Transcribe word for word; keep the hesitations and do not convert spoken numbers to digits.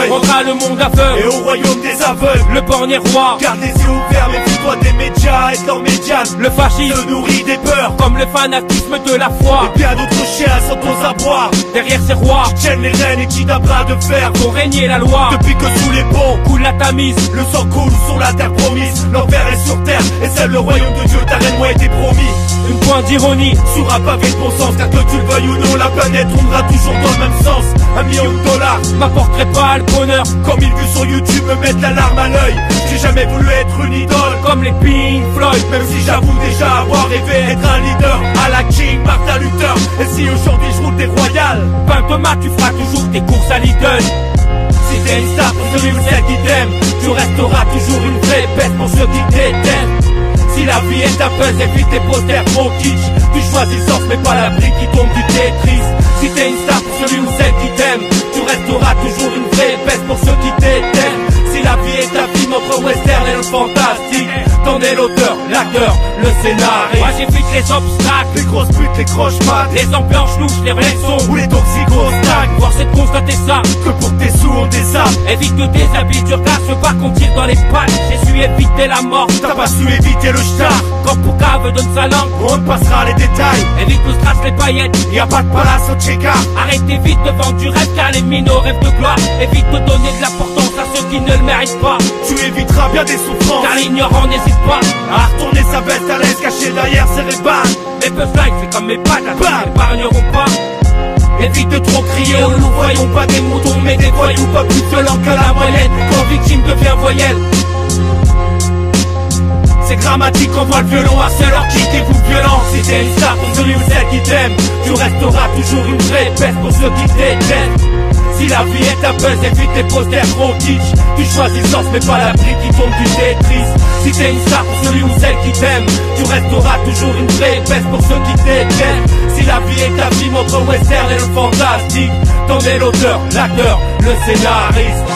rendra le monde aveugle et au royaume des aveugles. le borgne est roi. Garde les yeux ouverts, méfie-toi des médias et de leurs médianes. Le fascisme se nourrit des peurs comme le fanatisme de la foi. Et bien d'autres chiens sont aux abois Derrière ces rois qui tiennent les rênes et qui d'un bras de fer font régner la loi. depuis que sous les ponts Coule la tamise, le sang coule sur la terre promise. L'enfer est sur terre et seul le royaume de Dieu t'a réellement été promis. une pointe d'ironie Sur un pavé de bon sens, car que tu le veuilles ou non, la planète tournera toujours dans le même sens. Un million de dollars m'apporterait pas le bonheur. comme ils vu sur YouTube me mettent la larme à l'œil. J'ai jamais voulu être une idole, Comme les Pink Floyd, même si j'avoue déjà avoir rêvé être un leader à la King Martin Luther. Et si aujourd'hui je roule des royales, pain Thomas, tu feras toujours tes courses à Lidl. si t'es une star pour celui ou celle qui t'aime, Tu resteras toujours une vraie bête pour ceux qui t'éteignent. si la vie est un puzzle, évite tes posters trop kitsch. Tu choisis le sens mais pas la brique qui tombe du Tetris. Si t'es une star pour celui ou celle qui t'aime, tu resteras toujours une vraie bête pour ceux qui t'éteignent. Si la vie est un film entre western et le fantastique, t'en es l'auteur, l'acteur, le scénariste. Moi j'évite les obstacles, Les grosses putes, les croche-pattes, les ambiances louches, les relations. ou les toxicos stagnent. Force est de constater ça. Que pour tes sous on désarme. Évite de déshabiller du regard, je veux pas qu'on tire dans les pattes. J'ai su éviter la mort. T'as pas su éviter le star, Quand Poucave donne sa langue, on te passera les détails. évite le strass, les paillettes. Y'a pas de palace au Tchéka. Arrêtez vite de vendre du rêve car les minots rêvent de gloire. Évite de donner de l'importance à ceux qui ne le méritent pas. Tu éviteras bien des souffrances Car l'ignorant n'hésite pas. à retourner sa veste à l'aise cachée derrière ses rébans. Les punchlines c'est comme mes pattes, Bam. ils n'épargneront pas. Évite de trop crier au loup, voyons pas des moutons mais des voyous pas plus violents que la moyenne. Quand victime devient voyelle, C'est grammatique, on voit le violon à seul heure quittez-vous violent. Si t'es une star pour celui ou celle qui t'aime, tu resteras toujours une vraie peste pour ceux qui t'éteignent. Si la vie est un buzz, évite tes posters trop kitsch. Tu choisis le sens mais pas la brique qui tombe du Tetris. Si t'es une star pour celui ou celle qui t'aime, tu resteras toujours une vraie peste pour ceux qui t'éteignent. Si la vie est un film entre western et le fantastique, t'en es l'auteur, l'acteur, le scénariste.